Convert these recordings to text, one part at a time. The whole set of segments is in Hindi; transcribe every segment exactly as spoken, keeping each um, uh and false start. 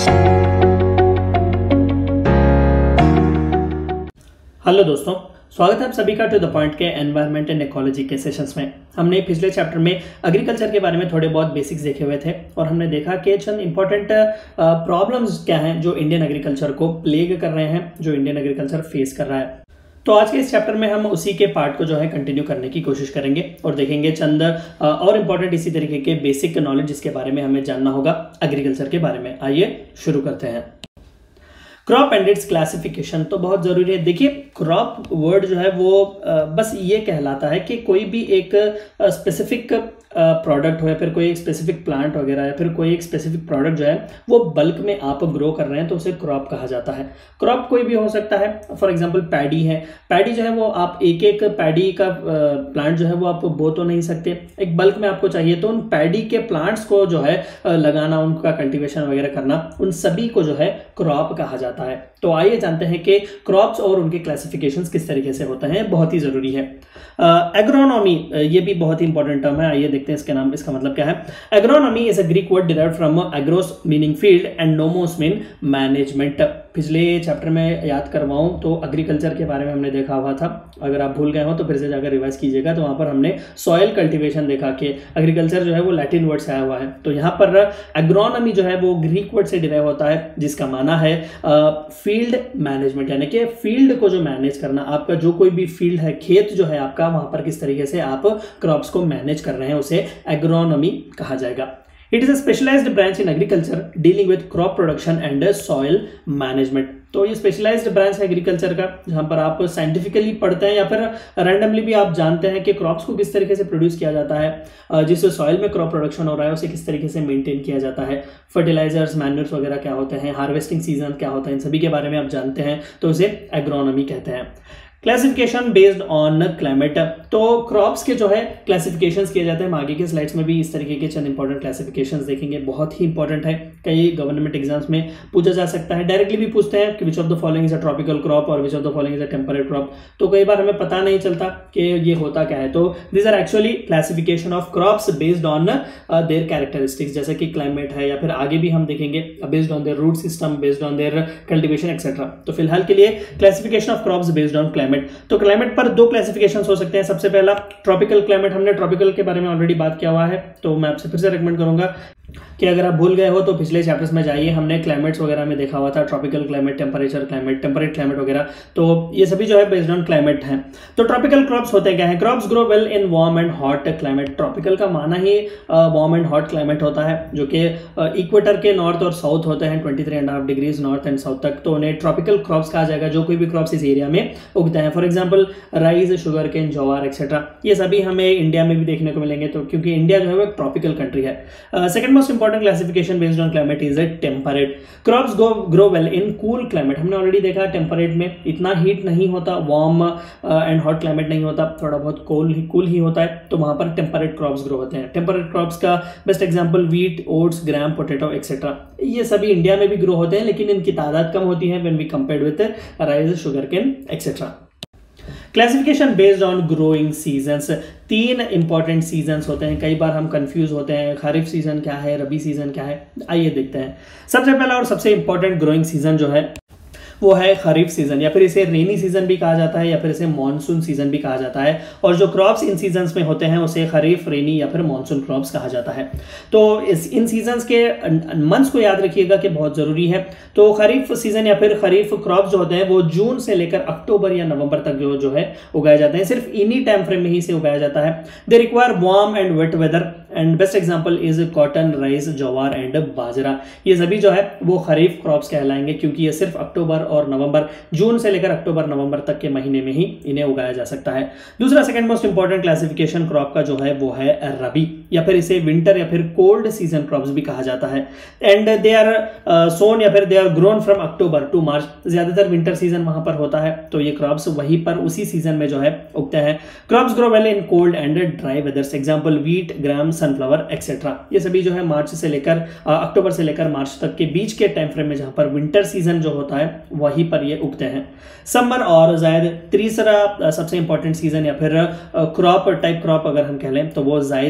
हेलो दोस्तों, स्वागत है आप सभी का टू द पॉइंट के एनवायरनमेंट एंड इकोलॉजी के सेशंस में। हमने पिछले चैप्टर में एग्रीकल्चर के बारे में थोड़े बहुत बेसिक्स देखे हुए थे और हमने देखा कि चंद इंपॉर्टेंट प्रॉब्लम्स क्या हैं जो इंडियन एग्रीकल्चर को प्लेग कर रहे हैं, जो इंडियन एग्रीकल्चर फेस कर रहा है। तो आज के इस चैप्टर में हम उसी के पार्ट को जो है कंटिन्यू करने की कोशिश करेंगे और देखेंगे चंद और इम्पॉर्टेंट इसी तरीके के बेसिक नॉलेज जिसके बारे में हमें जानना होगा एग्रीकल्चर के बारे में। आइए शुरू करते हैं। क्रॉप एंड इट्स क्लासिफिकेशन तो बहुत ज़रूरी है। देखिए, क्रॉप वर्ड जो है वो बस ये कहलाता है कि कोई भी एक स्पेसिफिक प्रोडक्ट हो या फिर कोई एक स्पेसिफिक प्लांट वगैरह या फिर कोई एक स्पेसिफिक प्रोडक्ट जो है वो बल्क में आप ग्रो कर रहे हैं तो उसे क्रॉप कहा जाता है। क्रॉप कोई भी हो सकता है, फॉर एग्जांपल पैडी है। पैडी जो है वो आप एक एक पैडी का प्लांट जो है वो आप बो तो नहीं सकते, एक बल्क में आपको चाहिए तो उन पैडी के प्लांट्स को जो है लगाना, उनका कल्टीवेशन वगैरह करना, उन सभी को जो है क्रॉप कहा जाता है। तो आइए जानते हैं कि क्रॉप्स और उनके क्लासिफिकेशंस किस तरीके से होते हैं, बहुत ही जरूरी है। एग्रोनॉमी ये भी बहुत ही इंपॉर्टेंट टर्म है, आइए देखते हैं इसके नाम, इसका मतलब क्या है। Agronomy is a Greek word derived from agros meaning field and nomos mean management. पिछले चैप्टर में याद करवाऊं तो एग्रीकल्चर के बारे में हमने देखा हुआ था, अगर आप भूल गए हो तो फिर से जाकर रिवाइज कीजिएगा। तो वहां पर हमने सॉइल कल्टीवेशन देखा कि एग्रीकल्चर जो है वो लैटिन वर्ड से आया हुआ है। तो यहाँ पर एग्रोनॉमी जो है वो ग्रीक वर्ड से डिराइव होता है जिसका माना है फील्ड मैनेजमेंट, यानी कि फील्ड को जो मैनेज करना, आपका जो कोई भी फील्ड है, खेत जो है आपका, वहां पर किस तरीके से आप क्रॉप्स को मैनेज कर रहे हैं उसे एग्रोनॉमी कहा जाएगा। It is a specialized branch in agriculture dealing with crop production and soil management। तो ये स्पेशलाइज्ड ब्रांच है एग्रीकल्चर का जहां पर आप साइंटिफिकली पढ़ते हैं या फिर रैंडमली भी आप जानते हैं कि क्रॉप्स को किस तरीके से प्रोड्यूस किया जाता है, जिस सॉइल में क्रॉप प्रोडक्शन हो रहा है उसे किस तरीके से मेंटेन किया जाता है, फर्टिलाइजर्स, मैन्यूर्स वगैरह क्या होते हैं, हार्वेस्टिंग सीजन क्या होता है, इन सभी के बारे में आप जानते हैं तो उसे एग्रोनॉमी कहते हैं। क्लासिफिकेशन बेस्ड ऑन क्लाइमेट, तो क्रॉप्स के जो है क्लासिफिकेशंस किए जाते हैं। हम आगे के स्लाइड्स में भी इस तरीके के चंद इंपॉर्टेंट क्लासिफिकेशंस देखेंगे, बहुत ही इंपॉर्टेंट है। कई गवर्नमेंट एग्जाम्स में पूछा जा सकता है, डायरेक्टली भी पूछते हैं कि which of the following is a tropical crop और which of the following is a temperate crop. तो कई बार हमें पता नहीं चलता कि ये होता क्या है। तो this are actually classification of crops based on their characteristics, जैसे कि क्लाइमेट है या फिर आगे भी हम देखेंगे based on their root system, based on their cultivation etcetera. तो फिलहाल के लिए classification of crops based on climate. तो क्लाइमेट पर दो क्लासिफिकेशंस हो सकते हैं। सबसे पहला ट्रॉपिकल क्लाइमेट, हमने ट्रॉपिकल के बारे में ऑलरेडी बात किया हुआ है, तो मैं आपसे फिर से रेकमेंड करूंगा कि अगर आप भूल गए हो तो पिछले चैप्टर्स में जाइए, हमने क्लाइमेट्स वगैरह में देखा हुआ था, tropical climate, temperature climate, temperate climate वगैरह। तो ये सभी जो है बेस्ड ऑन क्लाइमेट हैं। तो ट्रॉपिकल क्रॉप्स होते क्या हैं? Crops grow well in warm and hot climate. Tropical का माना ही वार्म एंड हॉट क्लाइमेट होता है, जो कि इक्वेटर के नॉर्थ और साउथ होते हैं, twenty three and half degrees north and south तक। तो उन्हें ट्रॉपिकल क्रॉप्स कहा जाएगा, जो कोई भी क्रॉप्स इस एरिया में उगते हैं। For example rice, sugar cane, jowar etcetera, ये सभी हमें इंडिया में भी देखने को मिलेंगे, तो क्योंकि इंडिया जो है वो एक ट्रॉपिकल कंट्री है। Second most important classification based on climate is temperate. Crops grow well in cool climate. हमने ऑलरेडी देखा टेम्परेट में इतना हीट नहीं होता, वार्म एंड हॉट क्लाइमेट नहीं होता, थोड़ा बहुत कूल ही कूल ही होता है, तो वहां पर टेम्परेट क्रॉप्स ग्रो होते हैं। टेम्परेट क्रॉप्स का best example wheat, oats, gram, potato etcetera, ये सभी इंडिया में भी ग्रो होते हैं, लेकिन इनकी तादाद कम होती है when we compared with rice, sugar cane etcetera. Classification based on growing seasons, तीन इंपॉर्टेंट सीजन्स होते हैं। कई बार हम कंफ्यूज होते हैं, खरीफ सीजन क्या है, रबी सीजन क्या है। आइए देखते हैं। सबसे पहला और सबसे इंपॉर्टेंट ग्रोइंग सीजन जो है वो है खरीफ सीजन, या फिर इसे रेनी सीजन भी कहा जाता है या फिर इसे मानसून सीजन भी कहा जाता है। और जो क्रॉप्स इन सीजन्स में होते हैं उसे खरीफ, रेनी या फिर मानसून क्रॉप्स कहा जाता है। तो इस इन सीजन्स के मंथ्स को याद रखिएगा कि बहुत जरूरी है। तो खरीफ सीजन या फिर खरीफ क्रॉप्स जो होते हैं वो जून से लेकर अक्टूबर या नवंबर तक जो जो है उगाए जाते हैं। सिर्फ इन्हीं टाइम फ्रेम में ही से उगाया जाता है। They require warm and wet weather and best example is cotton, rice, jowar and bajra. ये सभी जो है वो खरीफ क्रॉप्स कहलाएंगे, क्योंकि ये सिर्फ अक्टूबर और नवंबर, जून से लेकर अक्टूबर नवंबर तक के महीने में ही इन्हें उगाया जा सकता है। दूसरा second most important classification crop का जो है वो है रबी, या फिर इसे विंटर या फिर कोल्ड सीजन क्रॉप्स भी कहा जाता है। एंड दे आर सोन या फिर they are grown from October to March. ज्यादातर विंटर सीजन वहां पर होता है, तो ये क्रॉप्स वहीं पर उसी सीजन में जो है उगते हैं। Crops grow well in cold and dry weathers, example wheat, gram, sunflower etcetera. ये सभी जो है मार्च से लेकर अक्टूबर से लेकर मार्च तक के बीच के टाइम फ्रेम में, जहां पर विंटर सीजन जो होता है वहीं पर ये उगते हैं। समर और जायद, तीसरा सबसे इंपॉर्टेंट सीजन या फिर क्रॉप टाइप क्रॉप अगर हम कह लें तो वो जायद क्रॉप्स होगा।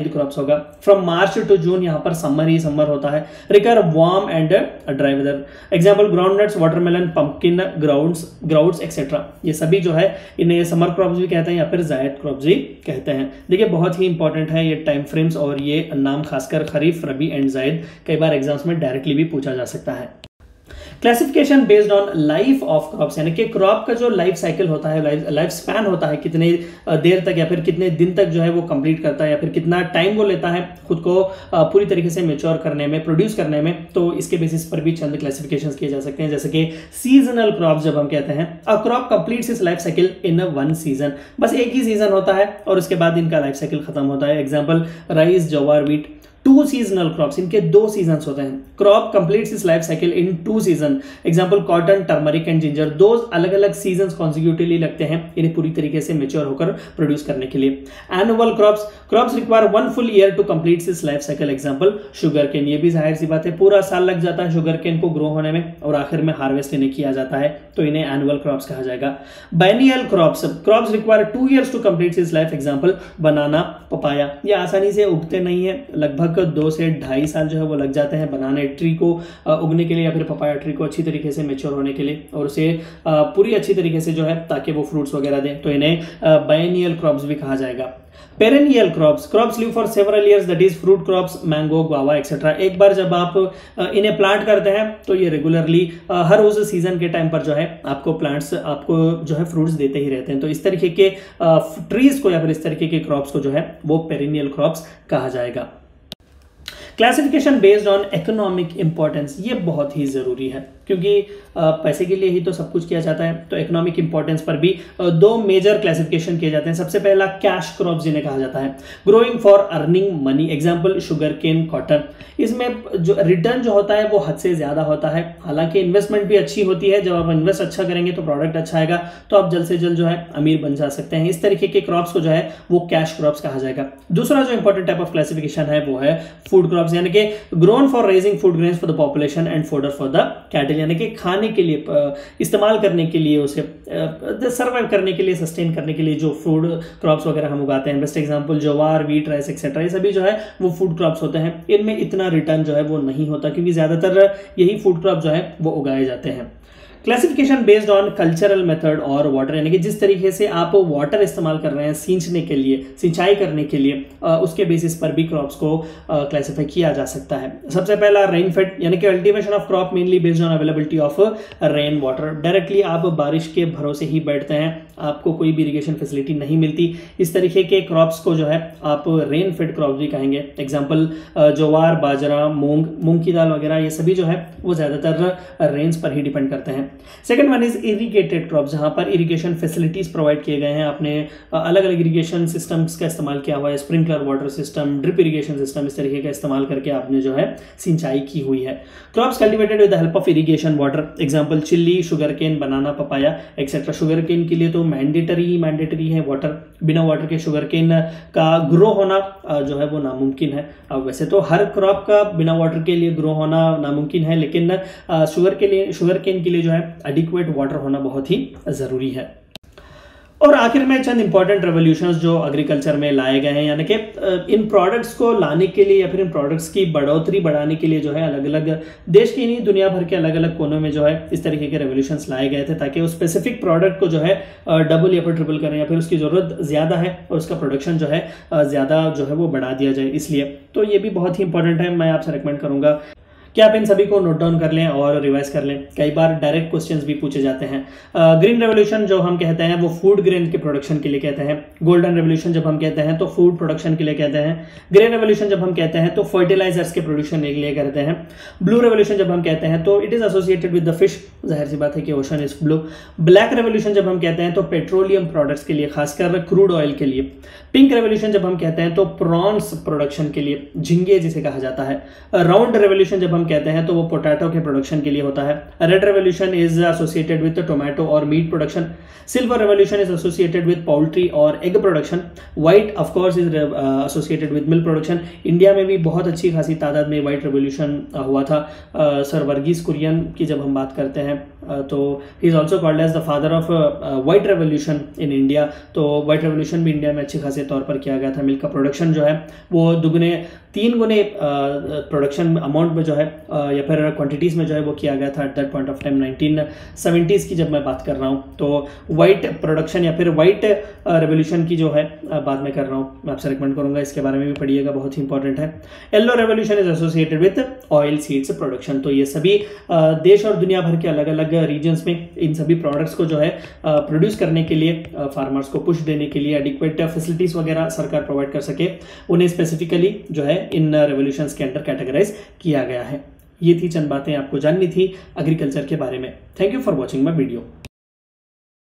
होगा। फ्रॉम मार्च टू जून यहाँ पर समर ही समर होता है। Require warm and dry weather. Example groundnuts, watermelon, pumpkin, grounds grounds etcetera, ये सभी जो है इन्हें समर क्रॉप्स भी कहते हैं या फिर जायद क्रॉप्स भी कहते हैं। देखिए बहुत ही इंपॉर्टेंट है ये टाइम फ्रेम्स और ये नाम, खासकर खरीफ, रबी एंड जायद, कई बार एग्जाम्स में डायरेक्टली भी पूछा जा सकता है। Classification based on life of crops, यानी कि क्रॉप का जो लाइफ साइकिल होता है, लाइफ लाइफ स्पैन होता है, कितने देर तक या फिर कितने दिन तक जो है वो कंप्लीट करता है या फिर कितना टाइम वो लेता है खुद को पूरी तरीके से मेच्योर करने में, प्रोड्यूस करने में, तो इसके बेसिस पर भी चंद क्लासिफिकेशंस किए जा सकते हैं। जैसे कि सीजनल क्रॉप्स जब हम कहते हैं, a crop completes its life cycle in one season, बस एक ही सीजन होता है और उसके बाद इनका लाइफ साइकिल खत्म होता है। Example rice, jowar, wheat. Two seasonal crops, इनके दो सीजन्स होते हैं। Crop completes its life cycle in two season. Example cotton, turmeric and ginger, दो अलग अलग सीजन्स कॉन्सिक्यूटिवली लगते हैं इन्हें पूरी तरीके से मेच्योर होकर प्रोड्यूस करने के लिए। Annual crops, crops require one full year to complete its life cycle. Example sugar cane, ये भी जाहिर सी बात है पूरा साल लग जाता है शुगर केन को ग्रो होने में और आखिर में हार्वेस्ट इन्हें किया जाता है, तो इन्हें एनुअल क्रॉप्स कहा जाएगा। Biennial crops, crops require two years to complete its life. Example banana, papaya, ये आसानी से उगते नहीं है, लगभग दो से ढाई साल जो है वो लग जाते हैं बनाने ट्री को उगने के लिए या फिर पपाया ट्री को अच्छी तरीके से मेच्योर होने के लिए और उसे पूरी अच्छी तरीके से जो है ताकि वो फ्रूट्स वगैरह दें, तो इन्हें बाइनियल क्रॉप्स भी कहा जाएगा। Perennial crops, crops live for several years, that is fruit crops, mango, guava etcetera. एक बार जब आप इन्हें प्लांट करते हैं तो ये रेगुलरली हर उस सीजन के टाइम पर जो है आपको प्लांट्स, आपको जो है फ्रूट्स देते ही रहते हैं, तो इस तरीके के ट्रीज को या फिर इस तरीके के क्रॉप्स को जो है वो पेरेनियल क्रॉप्स कहा जाएगा। Classification based on economic importance, ये बहुत ही जरूरी है क्योंकि पैसे के लिए ही तो सब कुछ किया जाता है, तो इकोनॉमिक इंपॉर्टेंस पर भी दो मेजर क्लासिफिकेशन किए जाते हैं। सबसे पहला कैश क्रॉप्स जिन्हें कहा जाता है, growing for earning money. Example sugar cane, cotton. इसमें जो रिटर्न जो होता है वो हद से ज्यादा होता है, हालांकि इन्वेस्टमेंट भी अच्छी होती है, जब आप इन्वेस्ट अच्छा करेंगे तो प्रोडक्ट अच्छा आएगा, तो आप जल्द से जल्द जो है अमीर बन जा सकते हैं। इस तरीके के क्रॉप्स को जो है वो कैश क्रॉप्स कहा जाएगा। दूसरा जो इंपॉर्टेंट टाइप ऑफ क्लासिफिकेशन है वो है फूड क्रॉप्स, यानी कि grown for raising food grains for the population and fodder for the cattle, यानी कि खाने के लिए, इस्तेमाल करने के लिए, उसे सर्वाइव करने के लिए, सस्टेन करने के लिए जो फूड क्रॉप्स वगैरह हम उगाते हैं। Best example jowar, wheat, rice etcetera, ये सभी जो है वो फूड क्रॉप्स होते हैं। इनमें इतना रिटर्न जो है वो नहीं होता क्योंकि ज्यादातर यही फूड क्रॉप जो है वो उगाए जाते हैं। Classification based on cultural method और वाटर, यानी कि जिस तरीके से आप वाटर इस्तेमाल कर रहे हैं सींचने के लिए, सिंचाई करने के लिए, उसके बेसिस पर भी क्रॉप्स को क्लासिफाई किया जा सकता है। सबसे पहला रेन फेड, यानी कि cultivation of crop mainly based on availability of rain water. Directly आप बारिश के भरोसे ही बैठते हैं, आपको कोई भी इरिगेशन फैसिलिटी नहीं मिलती, इस तरीके के क्रॉप्स को जो है आप रेन फेड क्रॉप्स भी कहेंगे। एग्जाम्पल ज्वार, बाजरा, मूंग, मूंग की दाल वगैरह, ये सभी जो है वो ज्यादातर रेन्स पर ही डिपेंड करते हैं। Second one is irrigated crops, जहां पर इरिगेशन फैसिलिटीज प्रोवाइड किए गए हैं, आपने अलग अलग इरिगेशन सिस्टम्स का इस्तेमाल किया हुआ है, sprinkler water system, drip irrigation system, इस तरीके का इस्तेमाल करके आपने जो है सिंचाई की हुई है। Crops cultivated with the help of irrigation water, example chilli, sugar cane, banana, papaya etcetera. Sugar cane के लिए तो मैंडेटरी मैंडेटरी है वाटर, बिना वाटर के शुगर केन का ग्रो होना जो है वो नामुमकिन है। अब वैसे तो हर क्रॉप का बिना वाटर के लिए ग्रो होना नामुमकिन है, लेकिन शुगर के लिए, शुगर केन के लिए जो है एडिक्वेट वाटर होना बहुत ही जरूरी है। और आखिर में चंद इंपॉर्टेंट रेवोल्यूशंस जो एग्रीकल्चर में लाए गए हैं, यानी कि इन प्रोडक्ट्स को लाने के लिए या फिर इन प्रोडक्ट्स की बढ़ोतरी बढ़ाने के लिए जो है अलग अलग देश की नहीं दुनिया भर के अलग अलग कोनों में जो है इस तरीके के रेवोल्यूशंस लाए गए थे ताकि उस स्पेसिफिक प्रोडक्ट को जो है डबल या फिर ट्रिपल करें या फिर उसकी जरूरत ज्यादा है और उसका प्रोडक्शन जो है ज्यादा जो है वो बढ़ा दिया जाए। इसलिए तो ये भी बहुत ही इंपॉर्टेंट है, मैं आपसे रिकमेंड करूंगा कि आप इन सभी को नोट डाउन कर लें और रिवाइज कर लें। कई बार डायरेक्ट क्वेश्चंस भी पूछे जाते हैं। ग्रीन रेवोल्यूशन जो हम कहते हैं वो फूड ग्रेन के प्रोडक्शन के लिए कहते हैं। गोल्डन रेवोल्यूशन जब हम कहते हैं तो फूड प्रोडक्शन के लिए कहते हैं। ग्रे रेवोल्यूशन जब हम कहते हैं तो फर्टिलाइजर्स के प्रोडक्शन के लिए कहते हैं। ब्लू रेवोल्यूशन जब हम कहते हैं तो it is associated with the fish, जाहिर सी बात है कि ocean is blue. Black revolution जब हम कहते हैं तो पेट्रोलियम प्रोडक्ट्स के लिए, खासकर क्रूड ऑयल के लिए। पिंक रेवोल्यूशन जब हम कहते हैं तो प्रॉन्स प्रोडक्शन के लिए, झींगे जिसे कहा जाता है। राउंड रेवोल्यूशन जब हम हम कहते हैं तो वो पोटैटो के प्रोडक्शन के लिए होता है। Red revolution is associated with tomato और meat production. Silver revolution is associated with poultry और egg production. White of course is associated with milk production. India में भी बहुत अच्छी खासी तादाद में व्हाइट रेवोल्यूशन हुआ था। सर वर्गीस कुरियन की जब हम बात करते हैं uh, तो he is also called as the father of white revolution in India. तो व्हाइट रेवोल्यूशन भी इंडिया में अच्छे खासे तौर पर किया गया था। मिल्क का प्रोडक्शन जो है वो दुगने तीन गुने प्रोडक्शन अमाउंट में जो है uh, या फिर क्वांटिटीज़ में जो है वो किया गया था at that point of time nineteen seventies की जब मैं बात कर रहा हूँ। तो वाइट प्रोडक्शन या फिर वाइट रेवोल्यूशन की जो है uh, बाद में कर रहा हूँ, मैं आपसे रिकमेंड करूँगा इसके बारे में भी पढ़िएगा, बहुत ही इंपॉर्टेंट है। Yellow revolution is associated with oil seeds production. तो ये सभी uh, देश और दुनिया भर के अलग अलग रीजन्स में इन सभी प्रोडक्ट्स को जो है प्रोड्यूस uh, करने के लिए फार्मर्स uh, को पुश देने के लिए एडिक्वेट फैसिलिटीज़ वगैरह सरकार प्रोवाइड कर सके, उन्हें स्पेसिफिकली जो है इन रेवोल्यूशंस के अंडर कैटेगराइज किया गया है। ये थी चंद बातें आपको जाननी थी एग्रीकल्चर के बारे में। Thank you for watching my video.